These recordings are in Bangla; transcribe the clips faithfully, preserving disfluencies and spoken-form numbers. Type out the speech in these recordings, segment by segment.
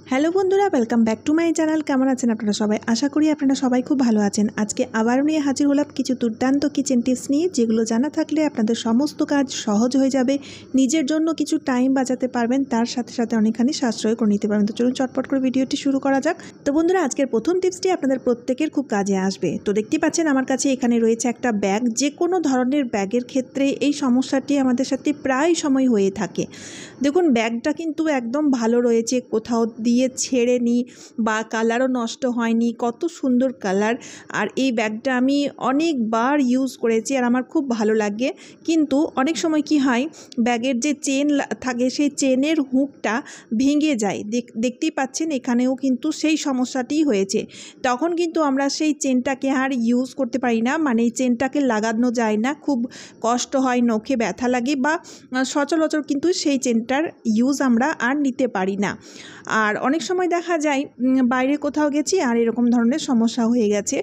হ্যালো বন্ধুরা, welcome back to my channel. কেমন আছেন আপনারা সবাই? আশা করি আপনারা সবাই খুব ভালো আছেন। আজকে আবারও নিয়ে হাজির হলাম কিছু দুর্দান্ত কিচেন টিপস নিয়ে, যেগুলো জানা থাকলে আপনাদের সমস্ত কাজ সহজ হয়ে যাবে, নিজের জন্য কিছু টাইম বাঁচাতে পারবেন, তার সাথে সাথে অনেকখানি সাশ্রয় করে নিতে পারবেন। তো চলুন চটপট করে ভিডিওটি শুরু করা যাক। তো বন্ধুরা, আজকের প্রথম টিপসটি আপনাদের প্রত্যেকের খুব কাজে আসবে। তো দেখতে পাচ্ছেন আমার কাছে এখানে রয়েছে একটা ব্যাগ। যে কোনো ধরনের ব্যাগের ক্ষেত্রে এই সমস্যাটি আমাদের সাথে প্রায় সময় হয়ে থাকে। দেখুন, ব্যাগটা কিন্তু একদম ভালো রয়েছে, কোথাও দিয়ে ছেড়েনি বা কালারও নষ্ট হয়নি, কত সুন্দর কালার। আর এই ব্যাগটা আমি অনেকবার ইউজ করেছি আর আমার খুব ভালো লাগে। কিন্তু অনেক সময় কি হয়, ব্যাগের যে চেন থাকে সেই চেনের হুকটা ভেঙে যায়। দেখতেই পাচ্ছেন এখানেও কিন্তু সেই সমস্যাটি হয়েছে। তখন কিন্তু আমরা সেই চেনটাকে আর ইউজ করতে পারি না, মানে এই চেনটাকে লাগানো যায় না, খুব কষ্ট হয়, নখে ব্যথা লাগে বা সচরাচর কিন্তু সেই চেনটার ইউজ আমরা আর নিতে পারি না। আর অনেক সময় দেখা যায় বাইরে কোথাও গেছি আর এরকম ধরনের সমস্যা হয়ে গেছে।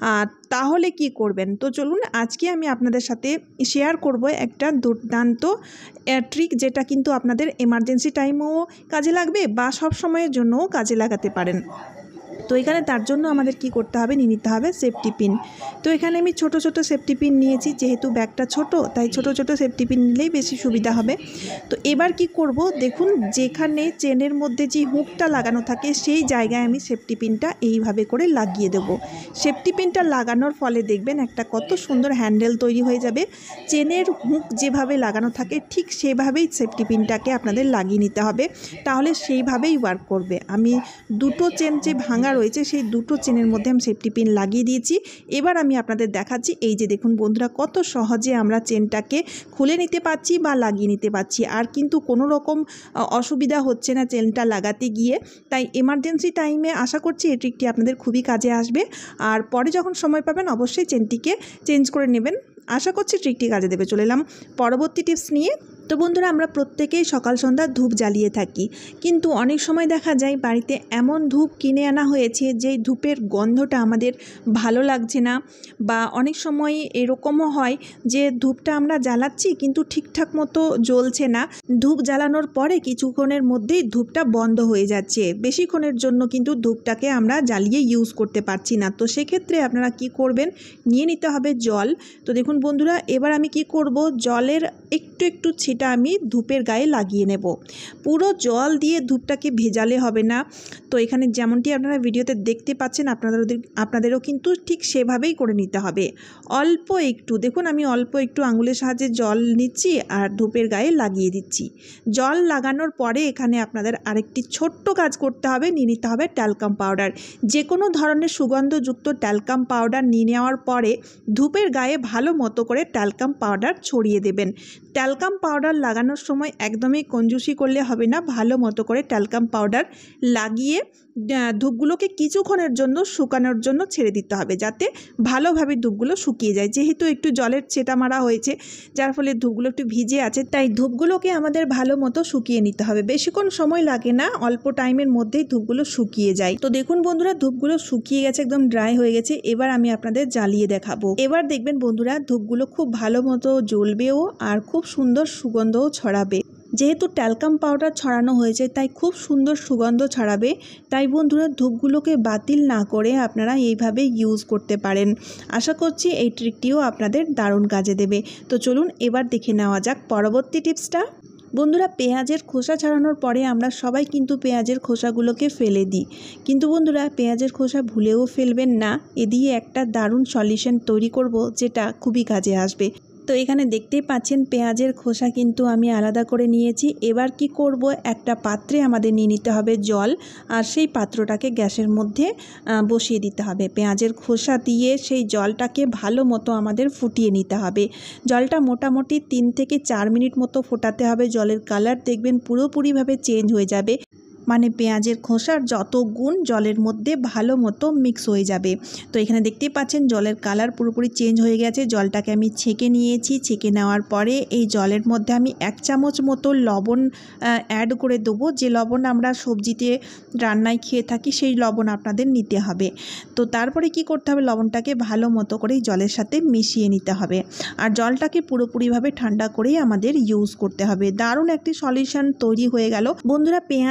তাহলে কি করবেন? তো চলুন আজকে আমি আপনাদের সাথে শেয়ার করব একটা দুর্দান্ত ট্রিক, যেটা কিন্তু আপনাদের এমার্জেন্সি টাইমেও কাজে লাগবে বা সব সময়ের জন্যও কাজে লাগাতে পারেন। তো এখানে তার জন্য আমাদের কি করতে হবে, নিয়ে নিতে হবে সেফটি পিন। তো এখানে আমি ছোট ছোট সেফটি পিন নিয়েছি, যেহেতু ব্যাগটা ছোট তাই ছোট ছোট সেফটি পিন নিলেই বেশি সুবিধা হবে। তো এবার কি করব, দেখুন যেখানে চেনের মধ্যে যে হুকটা লাগানো থাকে সেই জায়গায় আমি সেফটি পিনটা এইভাবে করে লাগিয়ে দেব। সেফটি পিনটা লাগানোর ফলে দেখবেন একটা কত সুন্দর হ্যান্ডেল তৈরি হয়ে যাবে। চেনের হুক যেভাবে লাগানো থাকে ঠিক সেভাবেই সেফটি পিনটাকে আপনাদের লাগিয়ে নিতে হবে, তাহলে সেইভাবেই ওয়ার্ক করবে। আমি দুটো চেন যে ভাঙা রয়েছে সেই দুটো চেনের মধ্যে আমি সেফটি পিন লাগিয়ে দিয়েছি। এবার আমি আপনাদের দেখাচ্ছি। এই যে দেখুন বন্ধুরা, কত সহজে আমরা চেনটাকে খুলে নিতে পারছি বা লাগিয়ে নিতে পারছি, আর কিন্তু কোনো রকম অসুবিধা হচ্ছে না চেনটা লাগাতে গিয়ে। তাই এমার্জেন্সি টাইমে আশা করছি এই ট্রিকটি আপনাদের খুবই কাজে আসবে। আর পরে যখন সময় পাবেন অবশ্যই চেনটিকে চেঞ্জ করে নেবেন। আশা করছি ট্রিকটি কাজে দেবে। চলে এলাম পরবর্তী টিপস নিয়ে। তো বন্ধুরা, আমরা প্রত্যেকেই সকাল সন্ধ্যা ধূপ জ্বালিয়ে থাকি, কিন্তু অনেক সময় দেখা যায় বাড়িতে এমন ধূপ কিনে আনা হয়েছে যে ধূপের গন্ধটা আমাদের ভালো লাগছে না, বা অনেক সময় এরকমও হয় যে ধূপটা আমরা জ্বালাচ্ছি কিন্তু ঠিকঠাক মতো জ্বলছে না। ধূপ জ্বালানোর পরে কিছুক্ষণের মধ্যেই ধূপটা বন্ধ হয়ে যাচ্ছে, বেশিক্ষণের জন্য কিন্তু ধূপটাকে আমরা জ্বালিয়ে ইউজ করতে পারছি না। তো সেক্ষেত্রে আপনারা কি করবেন, নিয়ে নিতে হবে জল। তো দেখুন বন্ধুরা, এবার আমি কি করব, জলের একটু একটু ছিটা আমি ধূপের গায়ে লাগিয়ে নেব। পুরো জল দিয়ে ধূপটাকে ভেজালে হবে না। তো এখানে যেমনটি আপনারা ভিডিওতে দেখতে পাচ্ছেন, আপনাদের আপনাদেরও কিন্তু ঠিক সেভাবেই করে নিতে হবে। অল্প একটু দেখুন, আমি অল্প একটু আঙুলের সাহায্যে জল নিচ্ছি আর ধূপের গায়ে লাগিয়ে দিচ্ছি। জল লাগানোর পরে এখানে আপনাদের আরেকটি ছোট্ট কাজ করতে হবে, নিয়ে নিতে হবে ট্যালকাম পাউডার। যে কোনো ধরনের সুগন্ধযুক্ত ট্যালকাম পাউডার নিয়ে নেওয়ার পরে ধূপের গায়ে ভালো মতো করে ট্যালকাম পাউডার ছড়িয়ে দেবেন। ট্যালকাম পাউডার লাগানোর সময় একদমই কঞ্জুসি করলে হবে না, ভালো মতো করে ট্যালকাম পাউডার লাগিয়ে ধূপগুলোকে কিছুক্ষণের জন্য শুকানোর জন্য ছেড়ে দিতে হবে, যাতে ভালোভাবে ধূপগুলো শুকিয়ে যায়। যেহেতু একটু জলের ছেটা মারা হয়েছে, যার ফলে ধূপগুলো একটু ভিজে আছে, তাই ধূপগুলোকে আমাদের ভালো মতো শুকিয়ে নিতে হবে। বেশিক্ষণ সময় লাগে না, অল্প টাইমের মধ্যেই ধূপগুলো শুকিয়ে যায়। তো দেখুন বন্ধুরা, ধূপগুলো শুকিয়ে গেছে, একদম ড্রাই হয়ে গেছে। এবার আমি আপনাদের জ্বালিয়ে দেখাবো। এবার দেখবেন বন্ধুরা, ধূপগুলো খুব ভালো মতো জ্বলবেও আর খুব সুন্দর সুগন্ধও ছড়াবে। যেহেতু ট্যালকাম পাউডার ছড়ানো হয়েছে তাই খুব সুন্দর সুগন্ধ ছড়াবে। তাই বন্ধুরা, ধূপগুলোকে বাতিল না করে আপনারা এইভাবে ইউজ করতে পারেন। আশা করছি এই ট্রিকটিও আপনাদের দারুণ কাজে দেবে। তো চলুন এবার দেখে নেওয়া যাক পরবর্তী টিপসটা। বন্ধুরা, পেঁয়াজের খোসা ছাড়ানোর পরে আমরা সবাই কিন্তু পেঁয়াজের খোসাগুলোকে ফেলে দিই, কিন্তু বন্ধুরা পেঁয়াজের খোসা ভুলেও ফেলবেন না। এ দিয়ে একটা দারুণ সলিউশন তৈরি করব, যেটা খুবই কাজে আসবে। তো এখানে দেখতেই পাচ্ছেন পেঁয়াজের খোসা কিন্তু আমি আলাদা করে নিয়েছি। এবার কি করব, একটা পাত্রে আমাদের নিয়ে নিতে হবে জল, আর সেই পাত্রটাকে গ্যাসের মধ্যে বসিয়ে দিতে হবে। পেঁয়াজের খোসা দিয়ে সেই জলটাকে ভালো মতো আমাদের ফুটিয়ে নিতে হবে। জলটা মোটামুটি তিন থেকে চার মিনিট মতো ফোটাতে হবে। জলের কালার দেখবেন পুরোপুরিভাবে চেঞ্জ হয়ে যাবে, মানে পেঁয়াজের খোসার যত গুণ জলের মধ্যে ভালো মতো মিক্স হয়ে যাবে। তো এখানে দেখতেই পাচ্ছেন জলের কালার পুরোপুরি চেঞ্জ হয়ে গেছে। জলটাকে আমি ছেঁকে নিয়েছি। ছেঁকে নেওয়ার পরে এই জলের মধ্যে আমি এক চামচ মতো লবণ অ্যাড করে দেবো। যে লবণ আমরা সবজিতে রান্নায় খেয়ে থাকি সেই লবণ আপনাদের নিতে হবে। তো তারপরে কি করতে হবে, লবণটাকে ভালো মতো করে জলের সাথে মিশিয়ে নিতে হবে, আর জলটাকে পুরোপুরিভাবে ঠান্ডা করেই আমাদের ইউজ করতে হবে। দারুণ একটি সলিউশন তৈরি হয়ে গেল বন্ধুরা। পেঁয়াজের যে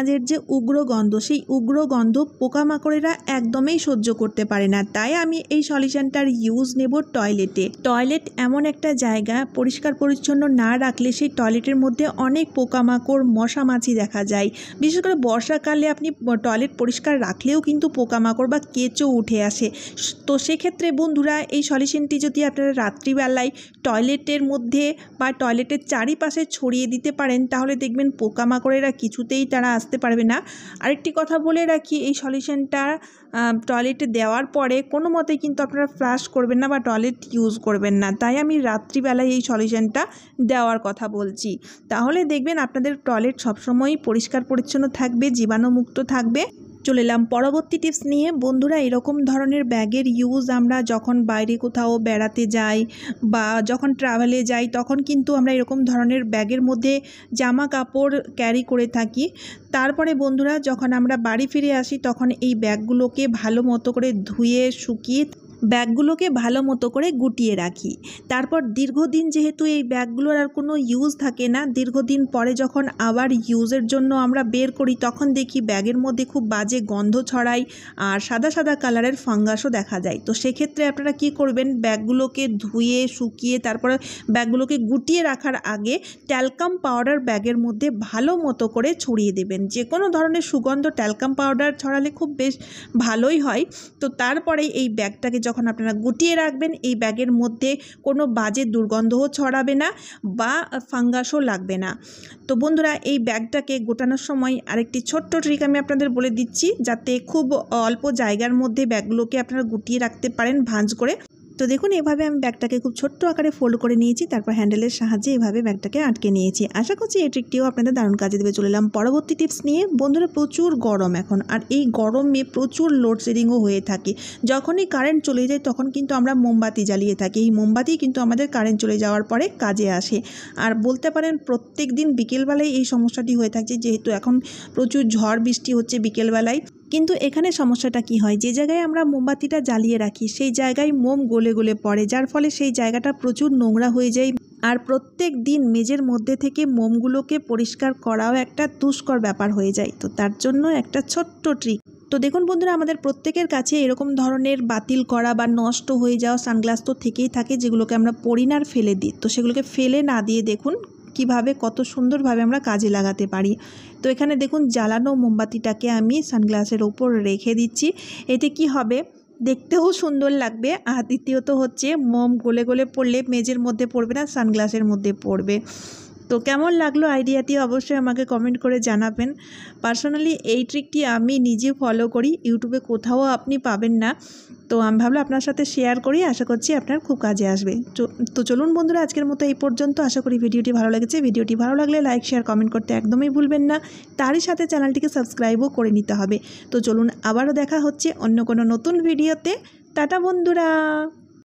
উগ্র গন্ধ, সেই উগ্র গন্ধ পোকামাকড়েরা একদমই সহ্য করতে পারে না। তাই আমি এই সলিউশনটার ইউজ নেব টয়লেটে। টয়লেট এমন একটা জায়গা, পরিষ্কার পরিচ্ছন্ন না রাখলে সেই টয়লেটের মধ্যে অনেক পোকামাকড়, মশা মাছি দেখা যায়। বিশেষ করে বর্ষাকালে আপনি টয়লেট পরিষ্কার রাখলেও কিন্তু পোকামাকড় বা কেঁচো উঠে আসে। তো সেক্ষেত্রে বন্ধুরা এই সলিউশনটি যদি আপনারা রাত্রিবেলায় টয়লেটের মধ্যে বা টয়লেটের চারিপাশে ছড়িয়ে দিতে পারেন, তাহলে দেখবেন পোকামাকড়েরা কিছুতেই তারা আসতে পারবে না। আরেকটি কথা বলে রাখি, এই সলিউশনটা টয়লেটে দেওয়ার পরে কোনো মতেই কিন্তু আপনারা ফ্লাশ করবেন না বা টয়লেট ইউজ করবেন না। তাই আমি রাত্রিবেলায় এই সলিউশনটা দেওয়ার কথা বলছি। তাহলে দেখবেন আপনাদের টয়লেট সবসময়ই পরিষ্কার পরিচ্ছন্ন থাকবে, জীবাণুমুক্ত থাকবে। চলে এলাম পরবর্তী টিপস নিয়ে। বন্ধুরা, এরকম ধরনের ব্যাগের ইউজ আমরা যখন বাইরে কোথাও বেড়াতে যাই বা যখন ট্রাভেলে যাই, তখন কিন্তু আমরা এরকম ধরনের ব্যাগের মধ্যে জামা কাপড় ক্যারি করে থাকি। তারপরে বন্ধুরা, যখন আমরা বাড়ি ফিরে আসি তখন এই ব্যাগগুলোকে ভালো মতো করে ধুয়ে শুকিয়ে ব্যাগগুলোকে ভালো মতো করে গুটিয়ে রাখি। তারপর দীর্ঘদিন যেহেতু এই ব্যাগগুলোর আর কোনো ইউজ থাকে না, দীর্ঘদিন পরে যখন আবার ইউজের জন্য আমরা বের করি, তখন দেখি ব্যাগের মধ্যে খুব বাজে গন্ধ ছড়ায় আর সাদা সাদা কালারের ফাঙ্গাসও দেখা যায়। তো সেক্ষেত্রে আপনারা কি করবেন, ব্যাগগুলোকে ধুয়ে শুকিয়ে তারপরে ব্যাগগুলোকে গুটিয়ে রাখার আগে ট্যালকাম পাউডার ব্যাগের মধ্যে ভালো মতো করে ছড়িয়ে দেবেন। যে কোনো ধরনের সুগন্ধ ট্যালকাম পাউডার ছড়ালে খুব বেশ ভালোই হয়। তো তারপরে এই ব্যাগটাকে যখন আপনারা গুটিয়ে রাখবেন, এই ব্যাগের মধ্যে কোনো বাজে দুর্গন্ধও ছড়াবে না বা ফাঙ্গাসও লাগবে না। তো বন্ধুরা, এই ব্যাগটাকে গোটানোর সময় আরেকটি ছোট্ট ট্রিক আমি আপনাদের বলে দিচ্ছি, যাতে খুব অল্প জায়গার মধ্যে ব্যাগগুলোকে আপনারা গুটিয়ে রাখতে পারেন ভাঁজ করে। তো দেখুন, এভাবে আমি ব্যাগটাকে খুব ছোট্ট আকারে ফোল্ড করে নিয়েছি, তারপর হ্যান্ডেলের সাহায্যে এভাবে ব্যাগটাকে আটকে নিয়েছি। আশা করছি এই ট্রিকটিও আপনাদের দারুণ কাজে দেবে। চলে এলাম পরবর্তী টিপস নিয়ে। বন্ধুরা, প্রচুর গরম এখন, আর এই গরমে প্রচুর লোডশেডিংও হয়ে থাকে। যখনই কারেন্ট চলে যায় তখন কিন্তু আমরা মোমবাতি জ্বালিয়ে থাকি। এই মোমবাতি কিন্তু আমাদের কারেন্ট চলে যাওয়ার পরে কাজে আসে। আর বলতে পারেন প্রত্যেক দিন বিকেলবেলায় এই সমস্যাটি হয়ে থাকছে, যেহেতু এখন প্রচুর ঝড় বৃষ্টি হচ্ছে বিকেলবেলায়। কিন্তু এখানে সমস্যাটা কি হয়, যে জায়গায় আমরা মোমবাতিটা জ্বালিয়ে রাখি সেই জায়গায় মোম গলে গলে পড়ে, যার ফলে সেই জায়গাটা প্রচুর নোংরা হয়ে যায়। আর প্রত্যেক দিন মেঝের মধ্যে থেকে মোমগুলোকে পরিষ্কার করাও একটা দুষ্কর ব্যাপার হয়ে যায়। তো তার জন্য একটা ছোট্ট ট্রিক। তো দেখুন বন্ধুরা, আমাদের প্রত্যেকের কাছে এরকম ধরনের বাতিল করা বা নষ্ট হয়ে যাওয়া সানগ্লাস তো থেকেই থাকে, যেগুলোকে আমরা পরি না আর ফেলে দিই। তো সেগুলোকে ফেলে না দিয়ে দেখুন কিভাবে কত সুন্দরভাবে আমরা কাজে লাগাতে পারি। তো এখানে দেখুন, জ্বালানো মোমবাতিটাকে আমি সানগ্লাসের ওপর রেখে দিচ্ছি। এতে কি হবে, দেখতেও সুন্দর লাগবে, আর দ্বিতীয়ত হচ্ছে মোম গলে গলে পড়লে মেঝের মধ্যে পড়বে না, সানগ্লাসের মধ্যে পড়বে। তো কেমন লাগলো আইডিয়াটি অবশ্যই আমাকে কমেন্ট করে জানাবেন। পার্সোনালি এই ট্রিকটি আমি নিজে ফলো করি, ইউটিউবে কোথাও আপনি পাবেন না। তো আমি ভাবলাম আপনার সাথে শেয়ার করি, আশা করছি আপনার খুব কাজে আসবে। তো চলুন বন্ধুরা, আজকের মতো এই পর্যন্ত। আশা করি ভিডিওটি ভালো লেগেছে। ভিডিওটি ভালো লাগলে লাইক শেয়ার কমেন্ট করতে একদমই ভুলবেন না। তারই সাথে চ্যানেলটিকে সাবস্ক্রাইবও করে নিতে হবে। তো চলুন, আবারও দেখা হচ্ছে অন্য কোনো নতুন ভিডিওতে। টাটা বন্ধুরা।